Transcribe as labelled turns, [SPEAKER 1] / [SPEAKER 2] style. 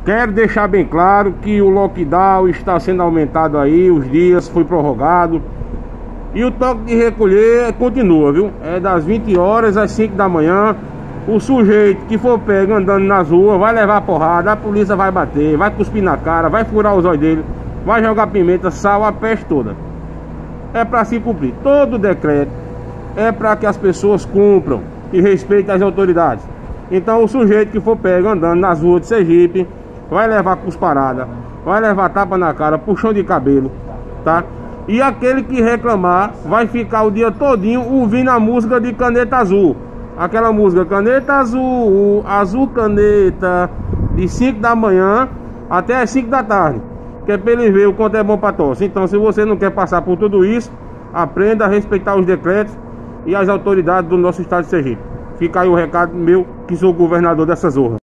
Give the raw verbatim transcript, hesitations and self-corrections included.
[SPEAKER 1] Quero deixar bem claro que o lockdown está sendo aumentado aí, os dias foi prorrogado. E o toque de recolher continua, viu? É das vinte horas às cinco da manhã. O sujeito que for pego andando nas ruas vai levar porrada, a polícia vai bater, vai cuspir na cara, vai furar os olhos dele, vai jogar pimenta, sal, a peste toda. É para se cumprir todo o decreto, é para que as pessoas cumpram e respeitem as autoridades. Então o sujeito que for pego andando nas ruas de Sergipe vai levar cusparada, vai levar tapa na cara, puxão de cabelo, tá? E aquele que reclamar vai ficar o dia todinho ouvindo a música de Caneta Azul. Aquela música Caneta Azul, Azul Caneta, de cinco da manhã até as cinco da tarde, que é para ele ver o quanto é bom para tosse. Então, se você não quer passar por tudo isso, aprenda a respeitar os decretos e as autoridades do nosso estado de Sergipe. Fica aí o recado meu, que sou o governador dessa zorra.